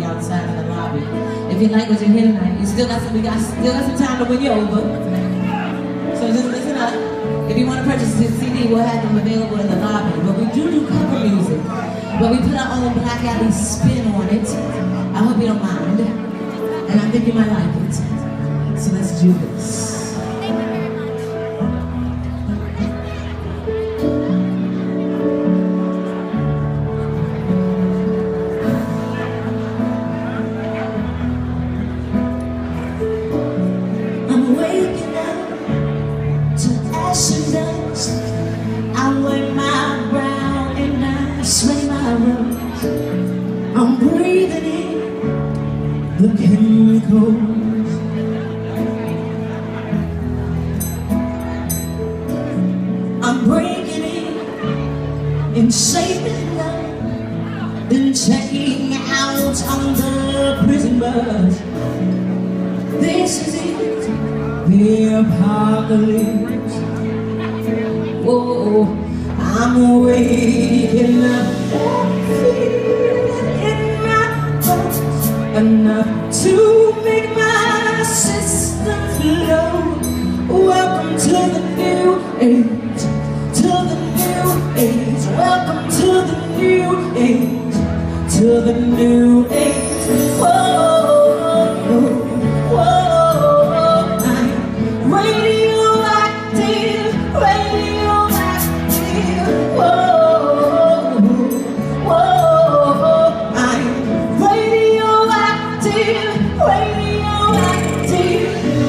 be outside in the lobby. If you like what you hear tonight, we still got some time to win you over. So just listen up. If you want to purchase this CD, we'll have them available in the lobby. But we do cover music. But we put our own Black Alley spin on it. I hope you don't mind. And I think you might like it. So let's do this. I'm waking up to ash and dust. I wear my brown and I sway my rose. I'm breathing in the chemicals. I'm breaking in and shaping up, then checking out on the prison bus. This is it, the apocalypse. Whoa, I'm waking up, feeling in my bones enough to make my system flow. Welcome to the new age, to the new age. Welcome to the new age, to the new age. Whoa, whoa, whoa, I'm radioactive, radioactive. Whoa, whoa, I'm radioactive, radioactive.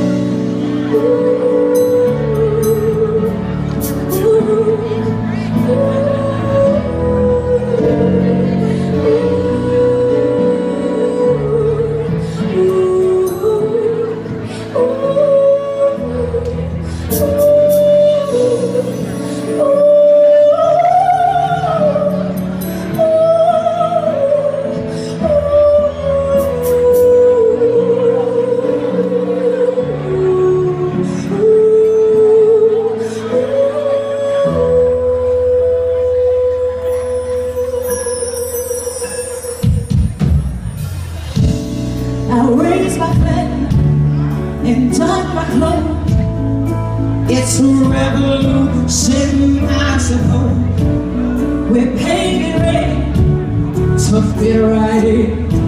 I raise my flag and tuck my cloak. It's a revolution, I suppose. We're painted red to fit right in.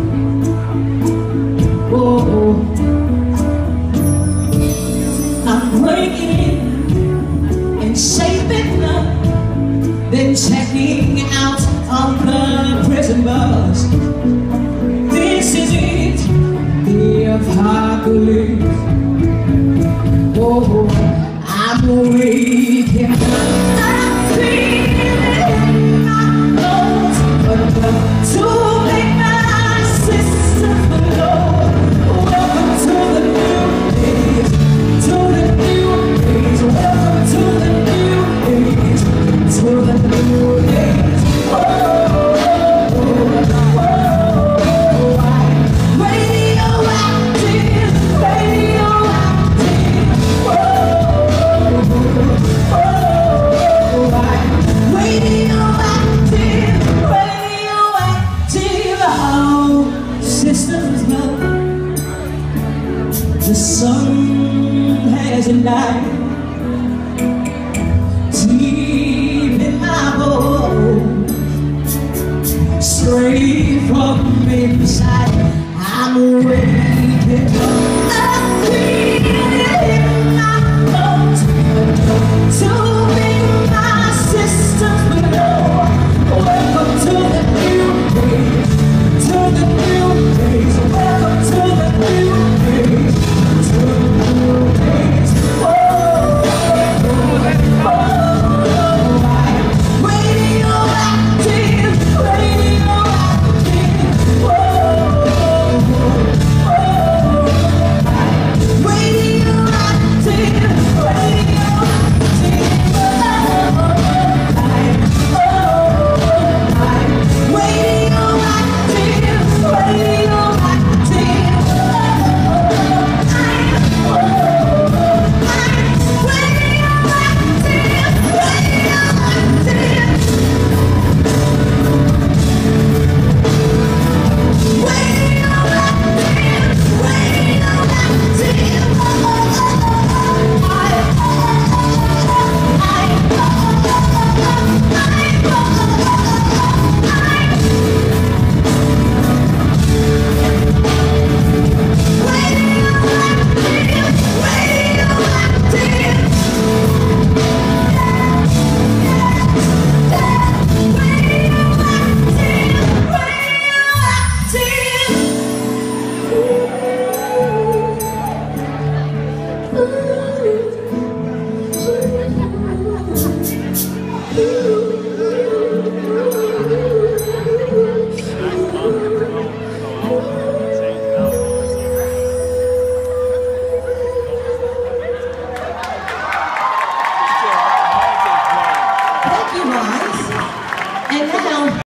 Oh, I'm breaking in and shaping up, then checking out on the prison bus. This is it, the apocalypse. Oh, I'm waking up, I'm feeling in my bones enough to make my system flow. Welcome to the new age, to the new age. Welcome to the new age, to the new age. Whoa. The sun hasn't died deep in my bones, straight from inside.